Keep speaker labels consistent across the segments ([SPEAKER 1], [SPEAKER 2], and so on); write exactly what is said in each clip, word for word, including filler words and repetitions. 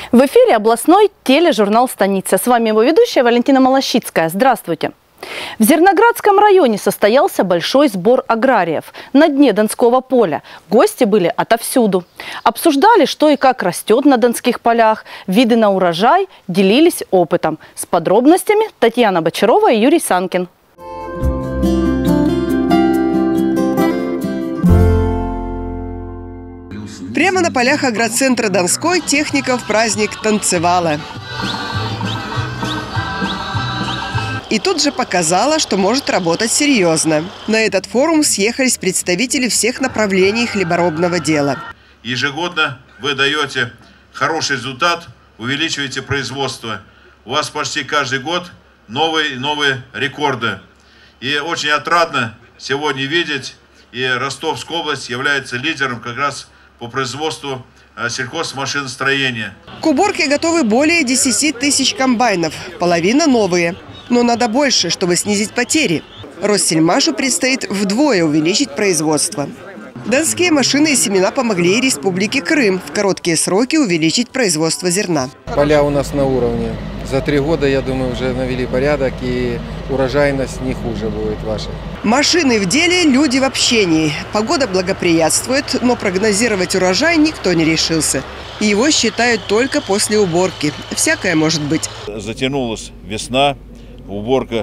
[SPEAKER 1] В эфире областной тележурнал «Станица». С вами его ведущая Валентина Малащицкая. Здравствуйте. В Зерноградском районе состоялся большой сбор аграриев на дне Донского поля. Гости были отовсюду. Обсуждали, что и как растет на донских полях, виды на урожай, делились опытом. С подробностями Татьяна Бочарова и Юрий Санкин.
[SPEAKER 2] Прямо на полях агроцентра Донской техника в праздник танцевала. И тут же показала, что может работать серьезно. На этот форум съехались представители всех направлений хлеборобного дела.
[SPEAKER 3] Ежегодно вы даете хороший результат, увеличиваете производство. У вас почти каждый год новые новые рекорды. И очень отрадно сегодня видеть, и Ростовская область является лидером как раз по производству сельхозмашиностроения.
[SPEAKER 2] К уборке готовы более десяти тысяч комбайнов, половина новые. Но надо больше, чтобы снизить потери. Россельмашу предстоит вдвое увеличить производство. Донские машины и семена помогли и Республике Крым в короткие сроки увеличить производство зерна.
[SPEAKER 4] Поля у нас на уровне. За три года, я думаю, уже навели порядок, и урожайность не хуже будет ваша.
[SPEAKER 2] Машины в деле, люди в общении. Погода благоприятствует, но прогнозировать урожай никто не решился. Его считают только после уборки. Всякое может быть.
[SPEAKER 3] Затянулась весна. Уборка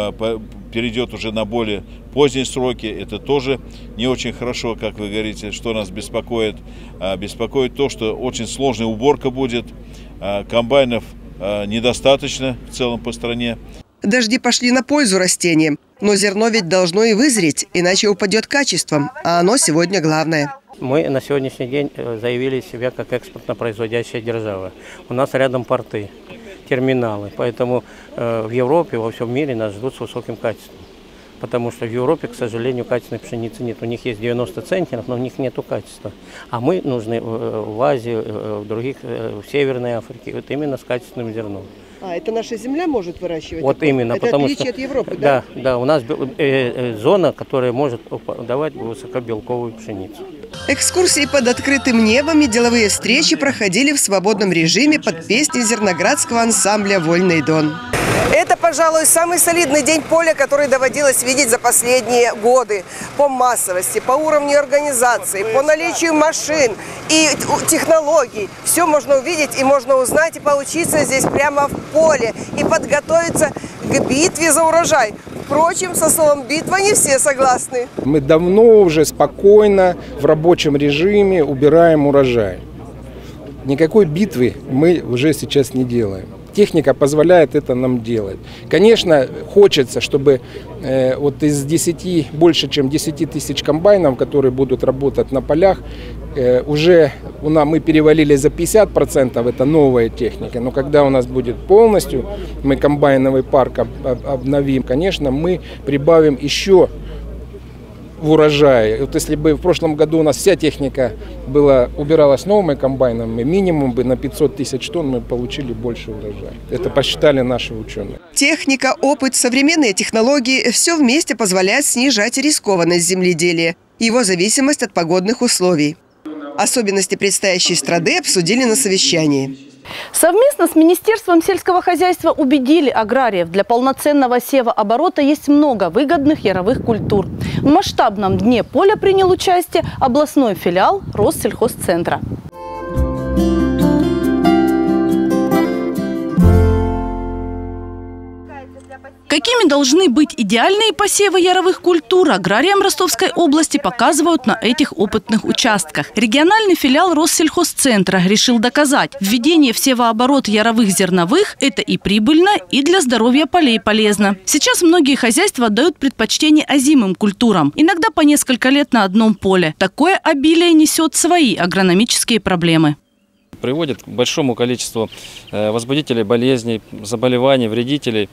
[SPEAKER 3] перейдет уже на более поздние сроки. Это тоже не очень хорошо, как вы говорите. Что нас беспокоит? Беспокоит то, что очень сложная уборка будет. Комбайнов недостаточно в целом по стране.
[SPEAKER 2] Дожди пошли на пользу растениям. Но зерно ведь должно и вызреть, иначе упадет качеством. А оно сегодня главное.
[SPEAKER 5] Мы на сегодняшний день заявили себя как экспортно-производящая держава. У нас рядом порты, терминалы. Поэтому э, в Европе, во всем мире нас ждут с высоким качеством. Потому что в Европе, к сожалению, качественной пшеницы нет. У них есть девяносто центнеров, но у них нет качества. А мы нужны в Азии, в других, в Северной Африке, вот именно с качественным зерном.
[SPEAKER 2] А, это наша земля может выращивать?
[SPEAKER 5] Вот
[SPEAKER 2] такое?
[SPEAKER 5] именно.
[SPEAKER 2] Это
[SPEAKER 5] потому
[SPEAKER 2] отличие
[SPEAKER 5] что,
[SPEAKER 2] от Европы, да?
[SPEAKER 5] Да, да, у нас э, э, зона, которая может давать высокобелковую пшеницу.
[SPEAKER 2] Экскурсии под открытым небом и деловые встречи проходили в свободном режиме под песни зерноградского ансамбля «Вольный Дон». Это, пожалуй, самый солидный день поля, который доводилось видеть за последние годы. По массовости, по уровню организации, по наличию машин и технологий. Все можно увидеть и можно узнать и поучиться здесь прямо в поле. И подготовиться к битве за урожай. Впрочем, со словом «битва» не все согласны.
[SPEAKER 6] Мы давно уже спокойно в рабочем режиме убираем урожай. Никакой битвы мы уже сейчас не делаем. Техника позволяет это нам делать. Конечно, хочется, чтобы э, вот из десяти, больше чем десяти тысяч комбайнов, которые будут работать на полях, э, уже у нас, мы перевалили за пятьдесят процентов, это новая техника. Но когда у нас будет полностью, мы комбайновый парк об, об, обновим, конечно, мы прибавим еще в урожае. Вот если бы в прошлом году у нас вся техника была, убиралась новыми комбайнами, минимум бы на пятьсот тысяч тонн мы получили больше урожая. Это посчитали наши ученые.
[SPEAKER 2] Техника, опыт, современные технологии – все вместе позволяет снижать рискованность земледелия, его зависимость от погодных условий. Особенности предстоящей страды обсудили на совещании.
[SPEAKER 1] Совместно с Министерством сельского хозяйства убедили аграриев, для полноценного севооборота есть много выгодных яровых культур. В масштабном дне поля принял участие областной филиал Россельхозцентра. Какими должны быть идеальные посевы яровых культур, аграриям Ростовской области показывают на этих опытных участках. Региональный филиал Россельхозцентра решил доказать, введение в севооборот яровых зерновых – это и прибыльно, и для здоровья полей полезно. Сейчас многие хозяйства отдают предпочтение озимым культурам, иногда по несколько лет на одном поле. Такое обилие несет свои агрономические проблемы.
[SPEAKER 7] Приводит к большому количеству возбудителей болезней, заболеваний, вредителей.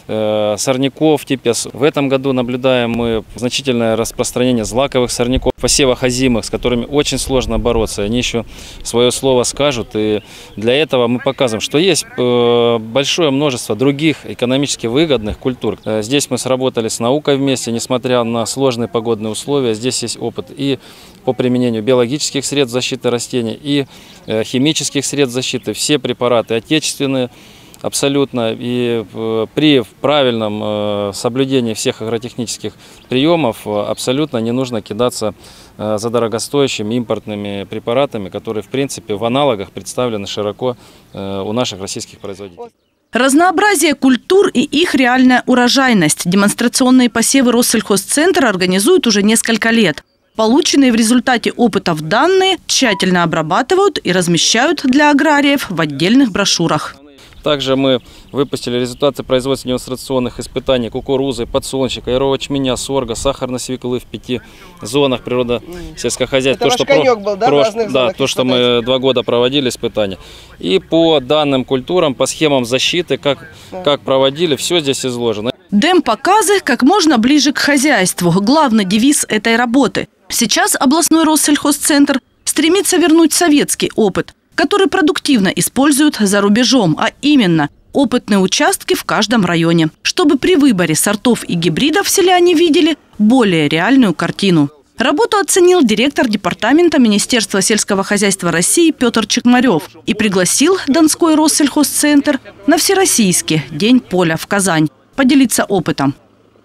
[SPEAKER 7] э, сорняков типа. В этом году наблюдаем мы значительное распространение злаковых сорняков, посевах озимых, с которыми очень сложно бороться. Они еще свое слово скажут. И для этого мы показываем, что есть э, большое множество других экономически выгодных культур. Э, здесь мы сработали с наукой вместе, несмотря на сложные погодные условия. Здесь есть опыт и по применению биологических средств защиты растений, и э, химических средств защиты. Все препараты отечественные абсолютно. И э, при правильном э, соблюдении всех агротехнических приемов э, абсолютно не нужно кидаться э, за дорогостоящими импортными препаратами, которые в принципе в аналогах представлены широко э, у наших российских производителей.
[SPEAKER 1] Разнообразие культур и их реальная урожайность. Демонстрационные посевы Россельхозцентра организуют уже несколько лет. Полученные в результате опытов данные тщательно обрабатывают и размещают для аграриев в отдельных брошюрах.
[SPEAKER 7] Также мы выпустили результаты производства демонстрационных испытаний кукурузы, подсолнечника, ярого ячменя, сорга, сахарной свеклы в пяти зонах природо-сельскохозяйства.
[SPEAKER 2] Это то, ваш конек был, да,
[SPEAKER 7] прош...
[SPEAKER 2] в разных
[SPEAKER 7] да,
[SPEAKER 2] зонах
[SPEAKER 7] то, что мы два года проводили испытания. И по данным культурам, по схемам защиты, как, да. как проводили, все здесь изложено.
[SPEAKER 1] Демпоказы как можно ближе к хозяйству. Главный девиз этой работы. Сейчас областной Россельхозцентр стремится вернуть советский опыт, который продуктивно используют за рубежом, а именно опытные участки в каждом районе, чтобы при выборе сортов и гибридов селяне видели более реальную картину. Работу оценил директор департамента Министерства сельского хозяйства России Петр Чекмарев и пригласил Донской Россельхозцентр на Всероссийский день поля в Казань поделиться опытом.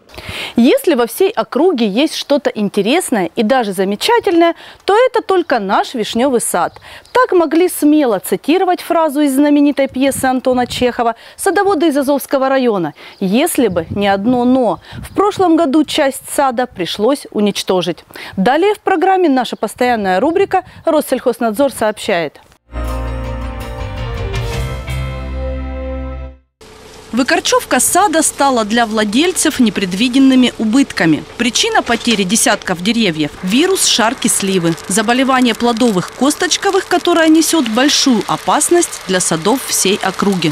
[SPEAKER 8] Если во всей округе есть что-то интересное и даже замечательное, то это только наш вишневый сад. Так могли смело цитировать фразу из знаменитой пьесы Антона Чехова «Садоводы из Азовского района». Если бы не одно «но». В прошлом году часть сада пришлось уничтожить. Далее в программе наша постоянная рубрика «Россельхознадзор сообщает».
[SPEAKER 1] Выкорчевка сада стала для владельцев непредвиденными убытками. Причина потери десятков деревьев – вирус шарки сливы. Заболевание плодовых косточковых, которое несет большую опасность для садов всей округи.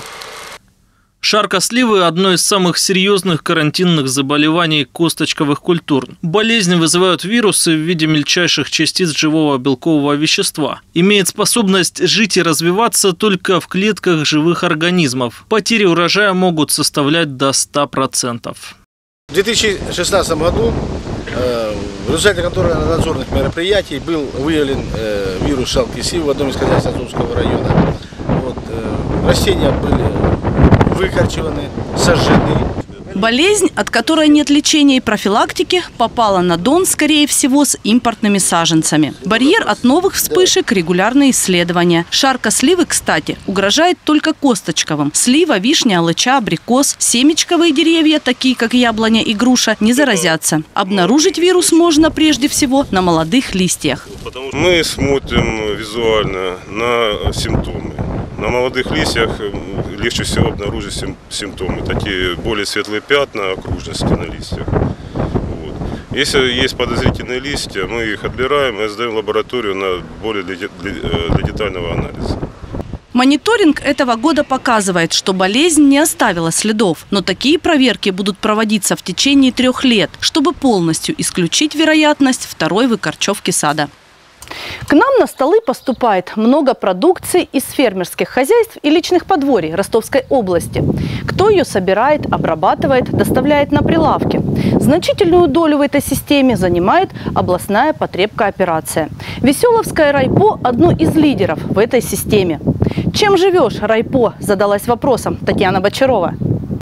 [SPEAKER 9] Шарка сливы – одно из самых серьезных карантинных заболеваний косточковых культур. Болезни вызывают вирусы в виде мельчайших частиц живого белкового вещества. Имеет способность жить и развиваться только в клетках живых организмов. Потери урожая могут составлять до ста процентов.
[SPEAKER 10] В две тысячи шестнадцатом году э, в результате контрольно-надзорных мероприятий был выявлен э, вирус шарки сливы в одном из хозяйств Азовского района. Вот, э, растения были выкорчеваны, сожжены.
[SPEAKER 1] Болезнь, от которой нет лечения и профилактики, попала на Дон, скорее всего, с импортными саженцами. Барьер от новых вспышек – регулярные исследования. Шарка сливы, кстати, угрожает только косточковым. Слива, вишня, алыча, абрикос, семечковые деревья, такие как яблоня и груша, не заразятся. Обнаружить вирус можно прежде всего на молодых листьях.
[SPEAKER 11] Мы смотрим визуально на симптомы. На молодых листьях легче всего обнаружить симптомы, такие более светлые пятна, окружности на листьях. Вот. Если есть подозрительные листья, мы их отбираем и сдаем в лабораторию на более для, для, для детального анализа.
[SPEAKER 1] Мониторинг этого года показывает, что болезнь не оставила следов. Но такие проверки будут проводиться в течение трех лет, чтобы полностью исключить вероятность второй выкорчевки сада.
[SPEAKER 8] К нам на столы поступает много продукции из фермерских хозяйств и личных подворий Ростовской области. Кто ее собирает, обрабатывает, доставляет на прилавки. Значительную долю в этой системе занимает областная потребкооперация. Веселовское райпо – одно из лидеров в этой системе. Чем живешь, райпо? Задалась вопросом Татьяна Бочарова.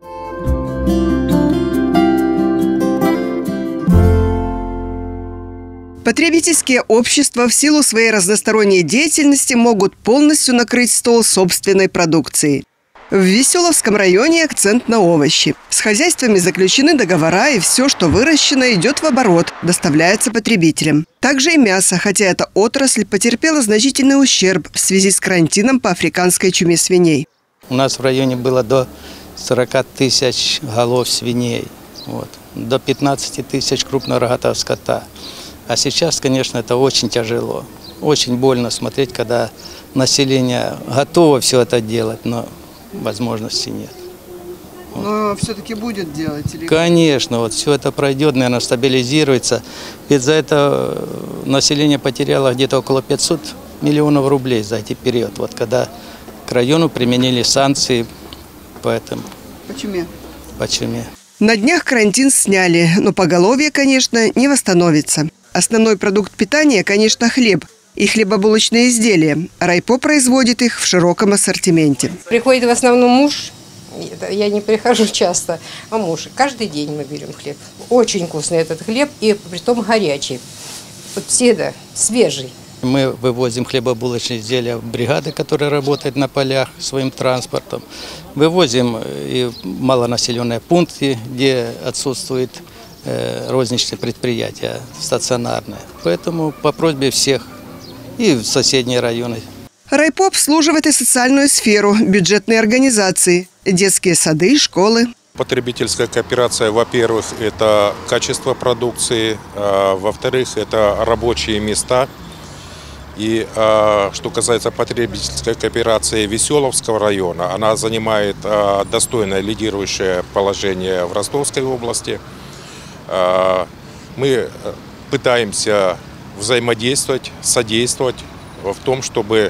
[SPEAKER 2] Потребительские общества в силу своей разносторонней деятельности могут полностью накрыть стол собственной продукцией. В Веселовском районе акцент на овощи. С хозяйствами заключены договора, и все, что выращено, идет в оборот, доставляется потребителям. Также и мясо, хотя эта отрасль потерпела значительный ущерб в связи с карантином по африканской чуме свиней.
[SPEAKER 12] У нас в районе было до сорока тысяч голов свиней, вот, до пятнадцати тысяч крупного рогатого скота. А сейчас, конечно, это очень тяжело. Очень больно смотреть, когда население готово все это делать, но возможности нет.
[SPEAKER 2] Но все-таки будет делать? Или...
[SPEAKER 12] Конечно, вот все это пройдет, наверное, стабилизируется. Ведь за это население потеряло где-то около пятисот миллионов рублей за этот период, вот когда к району применили санкции по этому.
[SPEAKER 2] Почему?
[SPEAKER 12] Почему?
[SPEAKER 2] На днях карантин сняли, но поголовье, конечно, не восстановится. Основной продукт питания, конечно, хлеб и хлебобулочные изделия. Райпо производит их в широком ассортименте.
[SPEAKER 13] Приходит в основном муж. Я не прихожу часто, а муж. Каждый день мы берем хлеб. Очень вкусный этот хлеб, и притом горячий. Вот всегда свежий.
[SPEAKER 12] Мы вывозим хлебобулочные изделия в бригады, которые работают на полях своим транспортом. Вывозим и малонаселенные пункты, где отсутствует э, розничные предприятия стационарные. Поэтому по просьбе всех и в соседние районы.
[SPEAKER 2] Райпо обслуживает и социальную сферу, бюджетные организации, детские сады, школы.
[SPEAKER 14] Потребительская кооперация, во-первых, это качество продукции, а, во-вторых, это рабочие места. И а, что касается потребительской кооперации Веселовского района, она занимает а, достойное лидирующее положение в Ростовской области. А, мы пытаемся взаимодействовать, содействовать в том, чтобы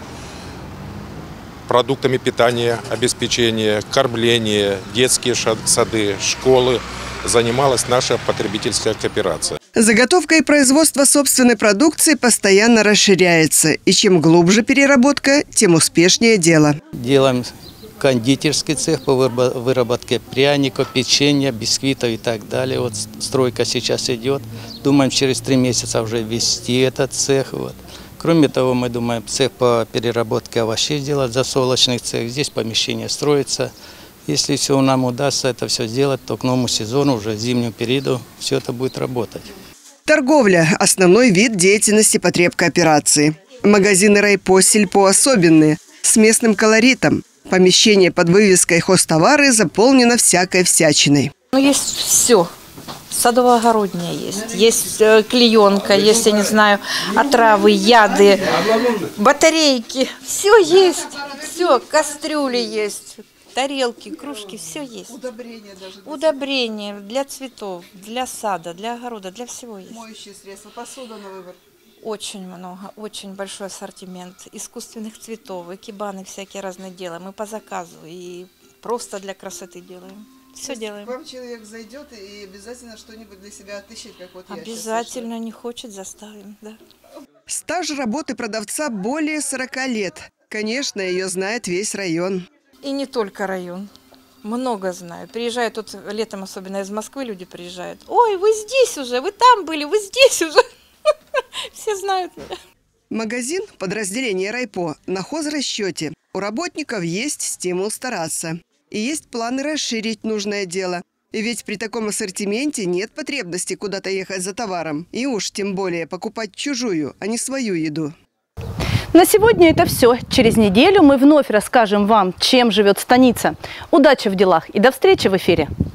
[SPEAKER 14] продуктами питания, обеспечения, кормления, детские сады, школы занималась наша потребительская кооперация.
[SPEAKER 2] Заготовка и производство собственной продукции постоянно расширяется. И чем глубже переработка, тем успешнее дело.
[SPEAKER 12] Делаем кондитерский цех по выработке пряников, печенья, бисквитов и так далее. Вот стройка сейчас идет. Думаем, через три месяца уже ввести этот цех. Вот. Кроме того, мы думаем, цех по переработке овощей сделать, засолочный цех. Здесь помещение строится. Если все нам удастся это все сделать, то к новому сезону, уже зимнему периоду, все это будет работать.
[SPEAKER 2] Торговля – основной вид деятельности потребкооперации. Магазины Райпо, Сельпо особенные, с местным колоритом. Помещение под вывеской «Хозтовары» заполнено всякой всячиной.
[SPEAKER 15] Ну, есть все. Садово-огородная есть, есть клеенка, есть, я не знаю, отравы, яды, батарейки. Все есть, все, кастрюли есть, тарелки, кружки, все есть.
[SPEAKER 2] Удобрения даже.
[SPEAKER 15] Удобрения для цветов, для сада, для огорода, для всего есть.
[SPEAKER 2] Моющие средства, посуда на выбор.
[SPEAKER 15] Очень много, очень большой ассортимент искусственных цветов, экибаны всякие разные делаем. Мы по заказу и просто для красоты делаем. Все делаем.
[SPEAKER 2] К вам человек зайдет и обязательно что-нибудь для себя отыщет, как вот я.
[SPEAKER 15] Обязательно, не хочет, заставим, да.
[SPEAKER 2] Стаж работы продавца более сорока лет. Конечно, ее знает весь район.
[SPEAKER 15] И не только район. Много знают. Приезжают тут летом, особенно из Москвы люди приезжают. Ой, вы здесь уже, вы там были, вы здесь уже. Все знают меня.
[SPEAKER 2] Магазин – подразделение Райпо на хозрасчете. У работников есть стимул стараться. И есть планы расширить нужное дело. И ведь при таком ассортименте нет потребности куда-то ехать за товаром. И уж тем более покупать чужую, а не свою еду.
[SPEAKER 8] На сегодня это все. Через неделю мы вновь расскажем вам, чем живет станица. Удачи в делах и до встречи в эфире.